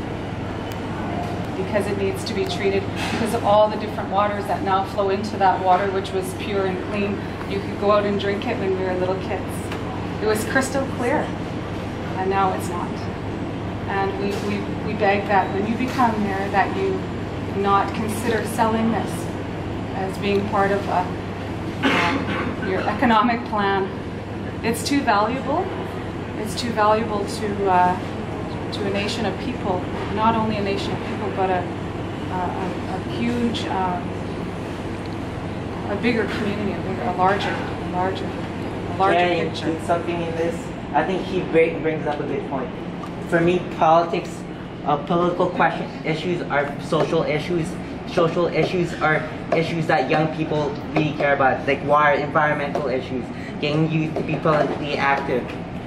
because it needs to be treated because of all the different waters that now flow into that water, which was pure and clean. You could go out and drink it when we were little kids. It was crystal clear, and now it's not. And we beg that when you become mayor, that you not consider selling this as being part of your economic plan. It's too valuable. It's too valuable to a nation of people. Not only a nation of people, but a huge, a bigger community, a larger picture. Include something in this. I think he brings up a good point. For me, politics, political issues are social issues. Social issues are issues that young people really care about, like water, environmental issues, getting youth to be politically active.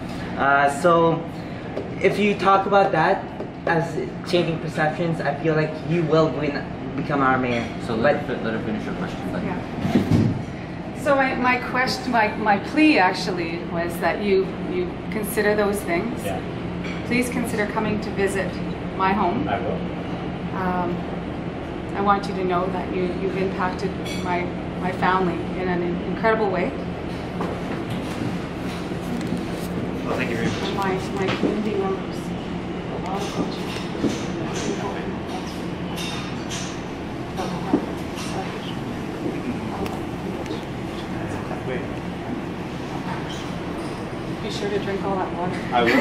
So if you talk about that as changing perceptions, I feel like you will become our mayor. So let her finish her question. Yeah. So my plea actually was that you consider those things. Yeah. Please consider coming to visit my home. I will. I want you to know that you've impacted my family in an incredible way. Well, thank you very much. And my community members. All of you. Be sure to drink all that water. I will.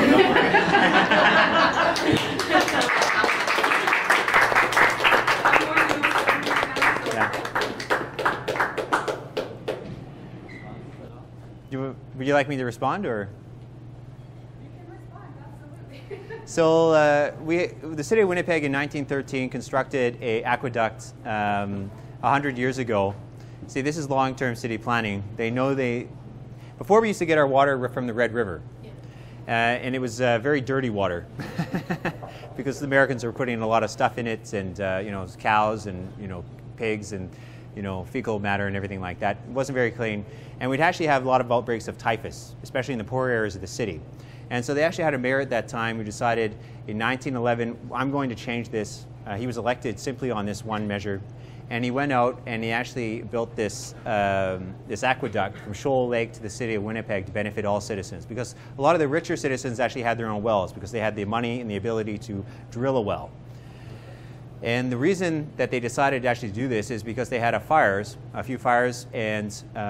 Would you like me to respond, or? You can respond, absolutely. So the city of Winnipeg in 1913 constructed an aqueduct 100 years ago. See, this is long-term city planning. Before we used to get our water from the Red River, and it was very dirty water because the Americans were putting a lot of stuff in it, and cows and pigs and fecal matter and everything like that. It wasn't very clean, and we'd actually have a lot of outbreaks of typhus, especially in the poor areas of the city. And so they actually had a mayor at that time who decided in 1911, I'm going to change this. He was elected simply on this one measure. And he went out and he actually built this, this aqueduct from Shoal Lake to the city of Winnipeg to benefit all citizens. Because a lot of the richer citizens actually had their own wells because they had the money and the ability to drill a well. And the reason that they decided to actually do this is because they had a few fires, and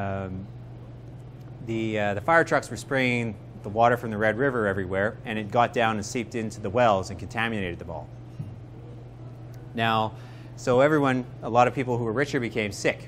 the fire trucks were spraying the water from the Red River everywhere, and it got down and seeped into the wells and contaminated them all. Now, so a lot of people who were richer became sick.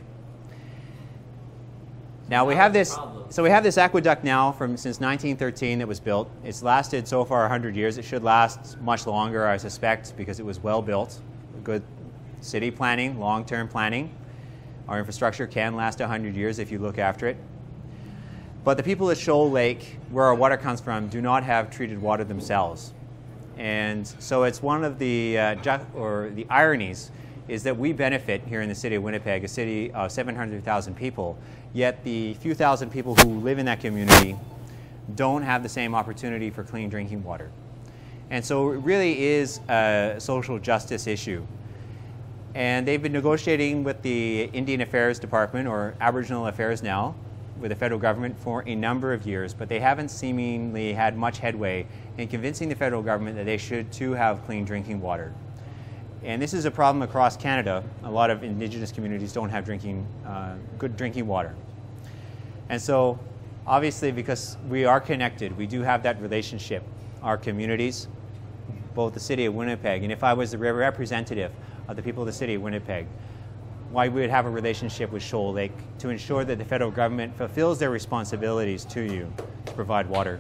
Now we have this, aqueduct now since 1913 that was built. It's lasted so far 100 years. It should last much longer, I suspect, because it was well built. Good city planning, long-term planning. Our infrastructure can last 100 years if you look after it. But the people at Shoal Lake, where our water comes from, do not have treated water themselves. And so it's one of the ironies is that we benefit here in the city of Winnipeg, a city of 700,000 people, yet the few thousand people who live in that community don't have the same opportunity for clean drinking water. And so it really is a social justice issue. And they've been negotiating with the Indian Affairs Department, or Aboriginal Affairs now, with the federal government for a number of years, but they haven't seemingly had much headway in convincing the federal government that they should too have clean drinking water. And this is a problem across Canada. A lot of Indigenous communities don't have good drinking water. And so, obviously, because we are connected, we do have that relationship, our communities, both the city of Winnipeg, and if I was the representative of the people of the city of Winnipeg, why we would have a relationship with Shoal Lake to ensure that the federal government fulfills their responsibilities to you to provide water.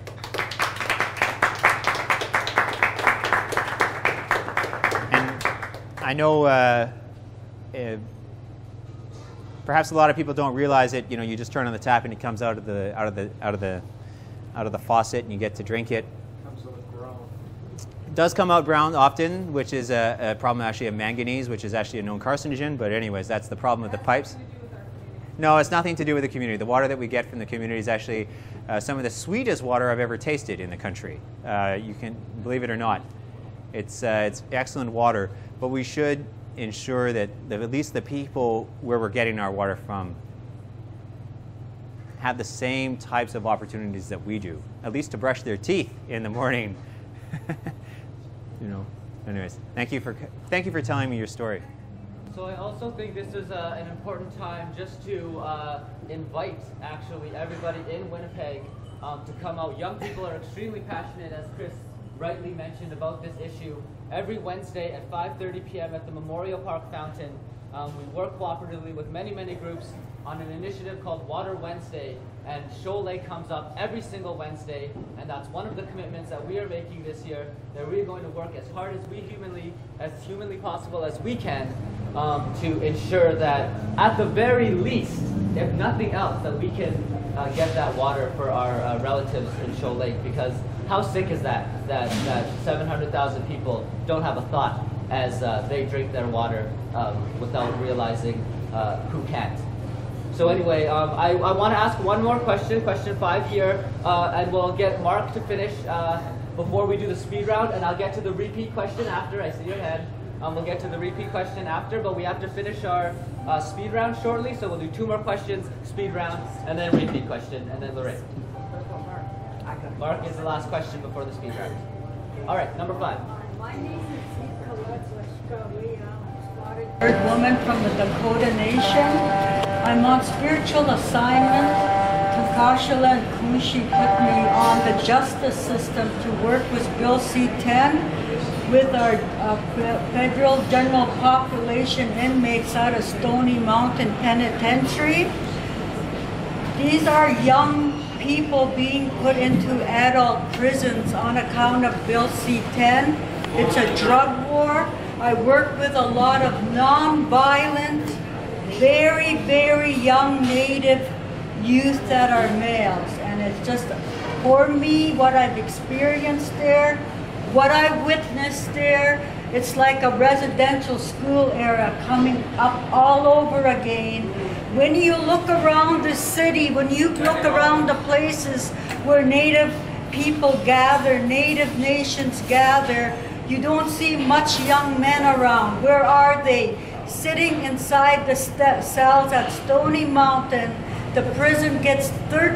And I know perhaps a lot of people don't realize it. You know, you just turn on the tap and it comes out of the faucet and you get to drink it. It does come out brown often, which is a problem actually of manganese, which is actually a known carcinogen. But anyways, that's the problem with the pipes. No, it's nothing to do with the community. The water that we get from the community is actually some of the sweetest water I've ever tasted in the country. You can believe it or not. It's excellent water, but we should ensure that at least the people where we're getting our water from have the same types of opportunities that we do, at least to brush their teeth in the morning. You know. Anyways, thank you for telling me your story. So I also think this is an important time just to invite actually everybody in Winnipeg to come out. Young people are extremely passionate, as Chris rightly mentioned, about this issue. Every Wednesday at 5:30 p.m. at the Memorial Park Fountain, we work cooperatively with many groups on an initiative called Water Wednesday, and Shoal Lake comes up every single Wednesday, and that's one of the commitments that we are making this year, that we're going to work as hard as humanly possible as we can to ensure that at the very least, if nothing else, that we can get that water for our relatives in Shoal Lake, because how sick is that 700,000 people don't have a thought as they drink their water without realizing who can't. So anyway, I want to ask one more question 5 here, and we'll get Mark to finish before we do the speed round, and I'll get to the repeat question after. I see your hand. We'll get to the repeat question after, but we have to finish our speed round shortly, so we'll do 2 more questions, speed round, and then repeat question, and then Lorraine. Mark is the last question before the speed round. All right, number 5. My name is Third woman from the Dakota Nation. I'm on spiritual assignment. Takashila and Kushi put me on the justice system to work with Bill C-10 with our federal general population inmates out of Stony Mountain Penitentiary. These are young people being put into adult prisons on account of Bill C-10. It's a drug war. I work with a lot of non-violent, very young Native youth that are males. And it's just, for me, what I've experienced there, what I've witnessed there, it's like a residential school era coming up all over again. When you look around the city, when you look around the places where Native people gather, Native nations gather, you don't see much young men around. Where are they? Sitting inside the cells at Stony Mountain. The prison gets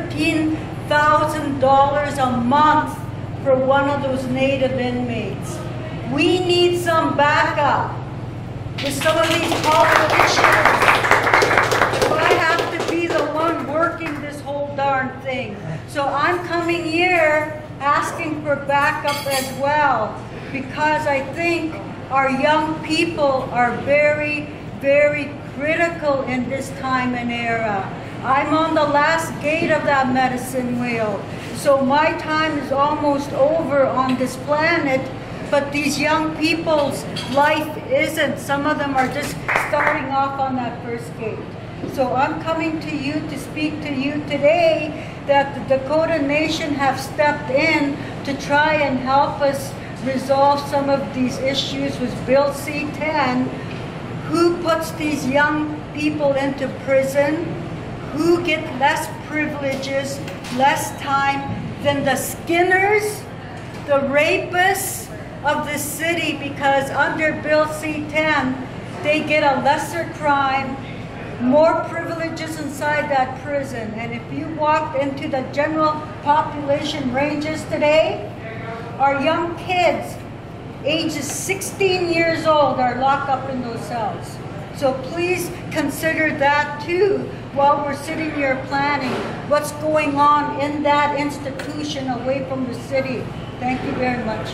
$13,000 a month for one of those Native inmates. We need some backup with some of these politicians. So I have to be the one working this whole darn thing. So I'm coming here asking for backup as well, because I think our young people are very, very critical in this time and era. I'm on the last gate of that medicine wheel. So my time is almost over on this planet, but these young people's life isn't. Some of them are just starting off on that first gate. So I'm coming to you to speak to you today that the Dakota Nation have stepped in to try and help us resolve some of these issues with Bill C-10. Who puts these young people into prison? Who get less privileges, less time than the Skinners, the rapists of the city, because under Bill C-10, they get a lesser crime, more privileges inside that prison. And if you walked into the general population ranges today, our young kids, ages 16 years old, are locked up in those cells. So please consider that too while we're sitting here planning what's going on in that institution away from the city. Thank you very much.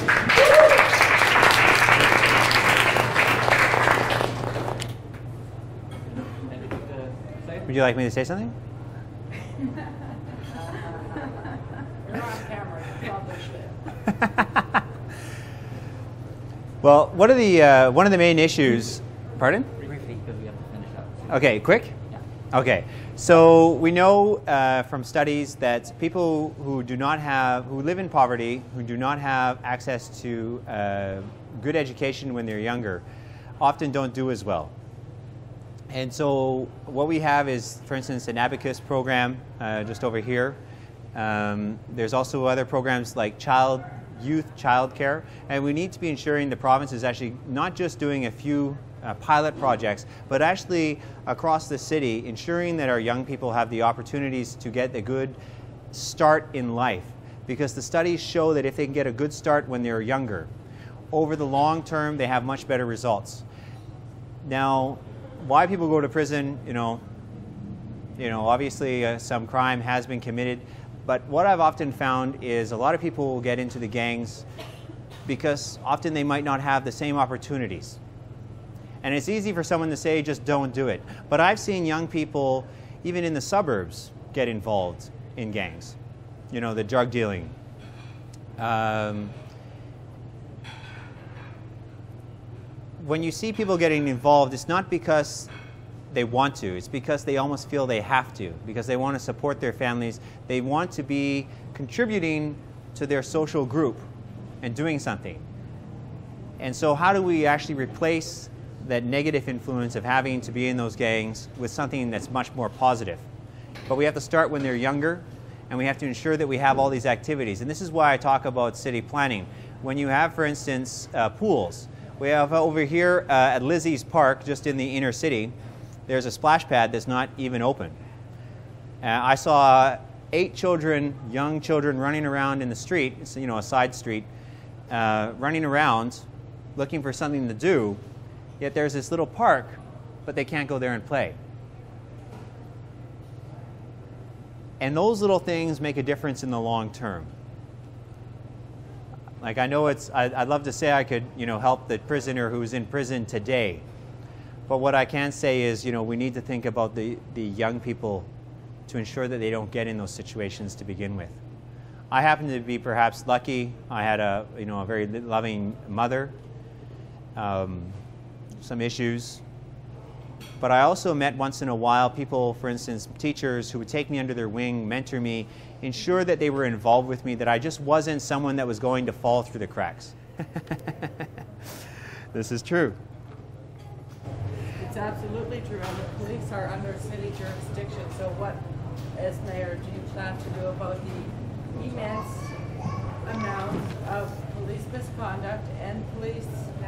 Would you like me to say something? You're on camera. You probably should. Well, one of the main issues. Pardon? Briefly, because we have to finish up. Okay, quick? Yeah. Okay, so we know from studies that people who live in poverty, who do not have access to good education when they're younger, often don't do as well. And so what we have is, for instance, an abacus program just over here. There's also other programs like youth child care, and we need to be ensuring the province is actually not just doing a few pilot projects, but actually across the city, ensuring that our young people have the opportunities to get a good start in life. Because the studies show that if they can get a good start when they're younger, over the long term, they have much better results. Now, why people go to prison, obviously some crime has been committed, but what I've often found is a lot of people will get into the gangs because often they might not have the same opportunities. And it's easy for someone to say, just don't do it. But I've seen young people, even in the suburbs, get involved in gangs. The drug dealing. When you see people getting involved, it's not because they want to. It's because they almost feel they have to, because they want to support their families. They want to be contributing to their social group and doing something. And so how do we actually replace that negative influence of having to be in those gangs with something that's much more positive? But we have to start when they're younger, and we have to ensure that we have all these activities. And this is why I talk about city planning. When you have, for instance, pools. We have over here at Lizzie's Park, just in the inner city, there's a splash pad that's not even open. I saw 8 children, young children, running around in the street, it's, a side street, running around looking for something to do, yet there's this little park, but they can't go there and play. And those little things make a difference in the long term. Like, I know I'd love to say I could, help the prisoner who's in prison today. But what I can say is, we need to think about the young people to ensure that they don't get in those situations to begin with. I happen to be perhaps lucky. I had a very loving mother, some issues. But I also met once in a while people, for instance, teachers who would take me under their wing, mentor me, ensure that they were involved with me, that I just wasn't someone that was going to fall through the cracks. This is true. It's absolutely true, and the police are under city jurisdiction. So what, as mayor, do you plan to do about the immense amounts of police misconduct and police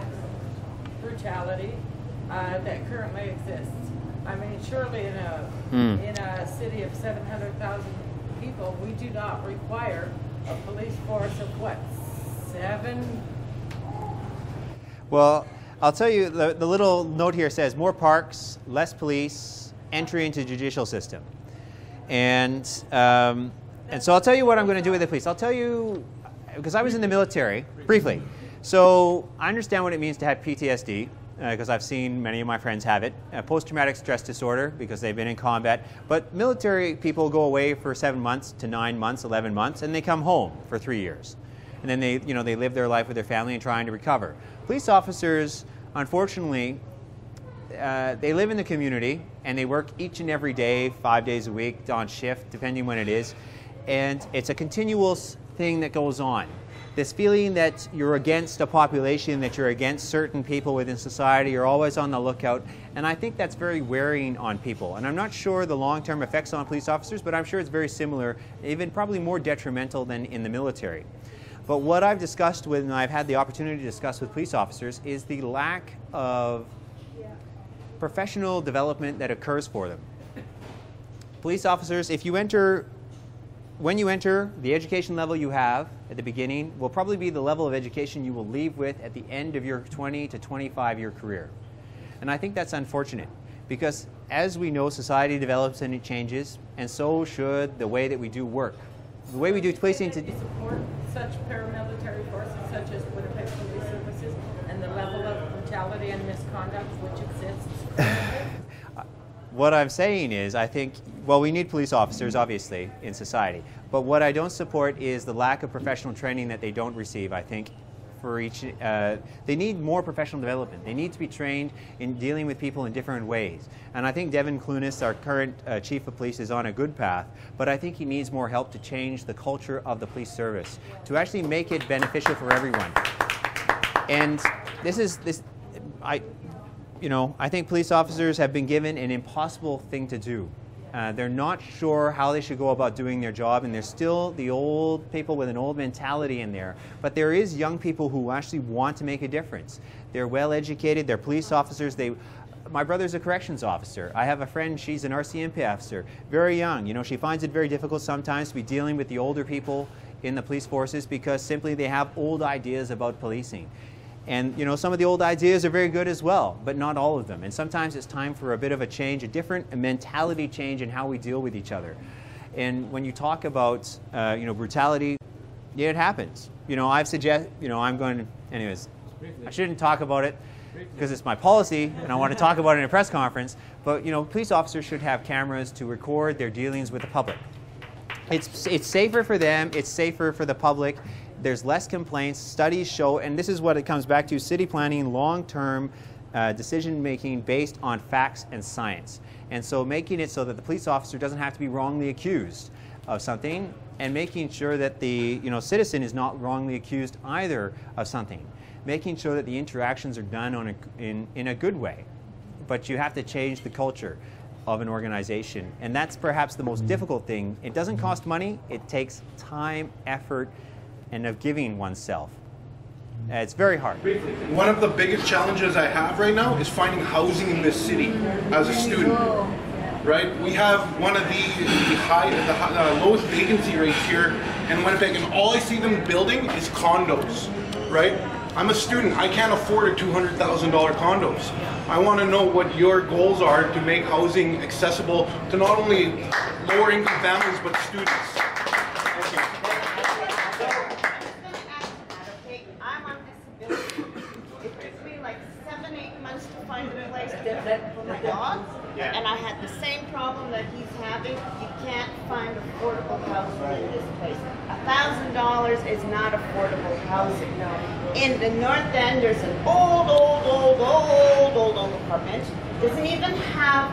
brutality that currently exists. I mean, surely in a city of 700,000 people, we do not require a police force of what, 7? Well, I'll tell you, the little note here says more parks, less police, entry into judicial system. And so I'll tell you what I'm going to do with the police. I'll tell you, because I was in the military, briefly. So I understand what it means to have PTSD, because I've seen many of my friends have it. Post-traumatic stress disorder, because they've been in combat. But military people go away for 7 months to 9 months, 11 months, and they come home for 3 years. And then they live their life with their family and trying to recover. Police officers, unfortunately, they live in the community and they work each and every day, 5 days a week, on shift, depending when it is. And it's a continuous thing that goes on. This feeling that you're against a population, that you're against certain people within society, you're always on the lookout. And I think that's very wearing on people. And I'm not sure the long-term effects on police officers, but I'm sure it's very similar, even probably more detrimental than in the military. But what I've discussed with, and I've had the opportunity to discuss with police officers, is the lack of professional development that occurs for them. Police officers, when you enter, the education level you have at the beginning will probably be the level of education you will leave with at the end of your 20 to 25-year career. And I think that's unfortunate, because as we know, society develops and it changes, and so should the way that we do work. The way we do policing today. Support such paramilitary forces such as Winnipeg Police Services and the level of brutality and misconduct which exists? What I'm saying is, I think, well, we need police officers, obviously, in society. But what I don't support is the lack of professional training that they don't receive, I think. They need more professional development. They need to be trained in dealing with people in different ways. And I think Devin Clunis, our current chief of police, is on a good path, but I think he needs more help to change the culture of the police service, to actually make it beneficial for everyone. And I think police officers have been given an impossible thing to do. They're not sure how they should go about doing their job, and there's still the old people with an old mentality in there. But there is young people who actually want to make a difference. They're well educated, they're police officers. My brother's a corrections officer. I have a friend, she's an RCMP officer, very young. She finds it very difficult sometimes to be dealing with the older people in the police forces because simply they have old ideas about policing. And some of the old ideas are very good as well, but not all of them. And sometimes it's time for a bit of a change, a different mentality change in how we deal with each other. And when you talk about brutality, yeah, it happens. Anyways, I shouldn't talk about it because it's my policy and I want to talk about it in a press conference. But police officers should have cameras to record their dealings with the public. It's safer for them. It's safer for the public. There's less complaints. Studies show, and this is what it comes back to, city planning, long-term decision-making based on facts and science. And so making it so that the police officer doesn't have to be wrongly accused of something, and making sure that the citizen is not wrongly accused either of something. Making sure that the interactions are done in a good way. But you have to change the culture of an organization. And that's perhaps the most difficult thing. It doesn't cost money. It takes time, effort, and of giving oneself. It's very hard. One of the biggest challenges I have right now is finding housing in this city as a student. Right? We have one of the lowest vacancy rates here in Winnipeg, and all I see them building is condos. Right? I'm a student. I can't afford a $200,000 condos. I want to know what your goals are to make housing accessible to not only lower income families but students. For my dog, and I had the same problem that he's having. You can't find affordable housing in this place. $1,000 is not affordable housing. In the North End, there's an old apartment. Doesn't even have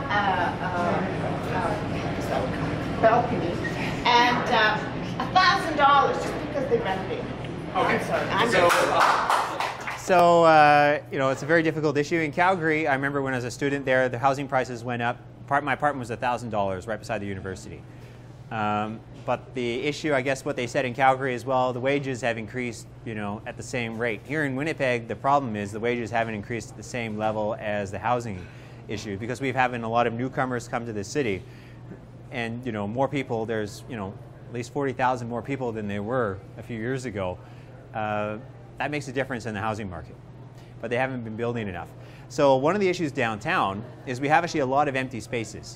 a balcony, and $1,000 just because they renovated. I'm sorry. So, it's a very difficult issue. In Calgary, I remember when I was a student there, the housing prices went up. My apartment was $1,000 right beside the university. But the issue, I guess what they said in Calgary as well, the wages have increased, you know, at the same rate. Here in Winnipeg, the problem is the wages haven't increased at the same level as the housing issue, because we've having a lot of newcomers come to the city, and, you know, more people, there's, you know, at least 40,000 more people than there were a few years ago. That makes a difference in the housing market, but they haven't been building enough. So one of the issues downtown is we have actually a lot of empty spaces.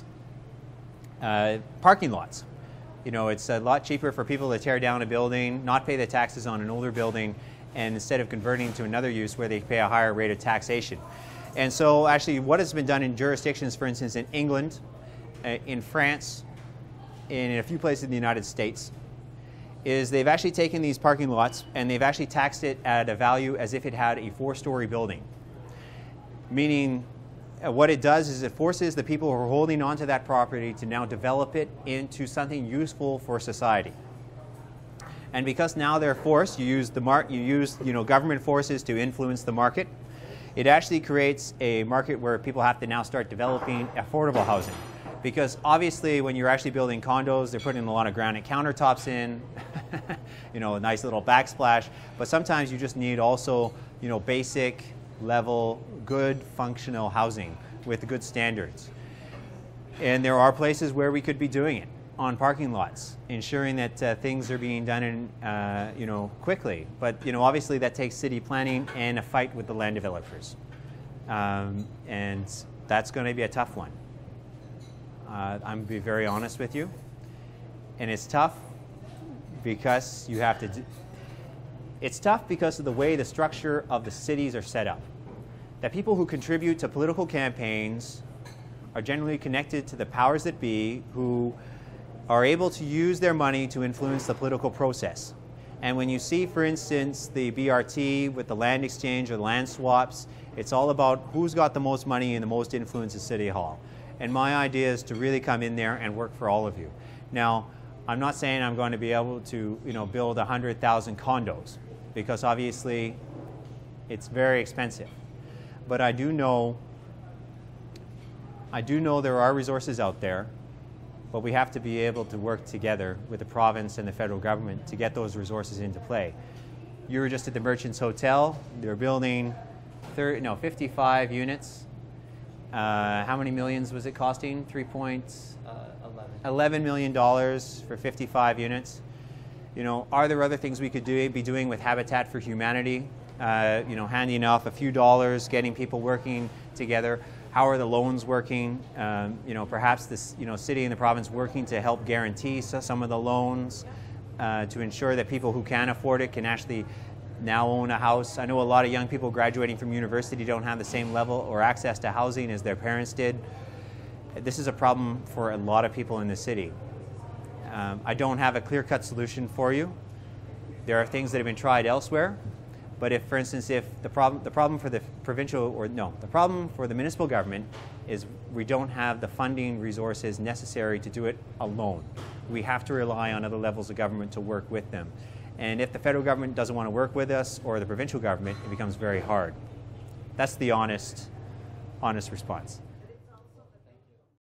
Parking lots. You know, it's a lot cheaper for people to tear down a building, not pay the taxes on an older building, and instead of converting to another use where they pay a higher rate of taxation. And so actually what has been done in jurisdictions, for instance, in England, in France, in a few places in the United States, is they've actually taken these parking lots and they've actually taxed it at a value as if it had a 4-story building. Meaning what it does is it forces the people who are holding onto that property to now develop it into something useful for society. And because now they're forced, you use government forces to influence the market. It actually creates a market where people have to now start developing affordable housing. Because obviously when you're actually building condos, they're putting a lot of granite countertops in, you know, a nice little backsplash. But sometimes you just need also, you know, basic level, good functional housing with good standards. And there are places where we could be doing it on parking lots, ensuring that things are being done in, you know, quickly. But, you know, obviously that takes city planning and a fight with the land developers. And that's going to be a tough one. I'm going to be very honest with you. And it's tough because you have to it's tough because of the way the structure of the cities are set up. That people who contribute to political campaigns are generally connected to the powers that be, who are able to use their money to influence the political process. And when you see, for instance, the BRT with the land exchange or land swaps, it's all about who's got the most money and the most influence at City Hall. And my idea is to really come in there and work for all of you. Now, I'm not saying I'm going to be able to, you know, build 100,000 condos, because obviously it's very expensive. But I do know there are resources out there, but we have to be able to work together with the province and the federal government to get those resources into play. You were just at the Merchants Hotel. They're building 55 units. How many millions was it costing? $11 million for 55 units. You know, are there other things we could be doing with Habitat for Humanity? You know, handing off a few dollars, getting people working together. How are the loans working? You know, perhaps this, you know, city and the province working to help guarantee some of the loans to ensure that people who can afford it can actually now own a house. I know a lot of young people graduating from university don't have the same level or access to housing as their parents did. This is a problem for a lot of people in the city. I don't have a clear-cut solution for you. There are things that have been tried elsewhere, but if, for instance, if the problem for the problem for the municipal government is we don't have the funding resources necessary to do it alone. We have to rely on other levels of government to work with them. And if the federal government doesn't want to work with us, or the provincial government, it becomes very hard. That's the honest response.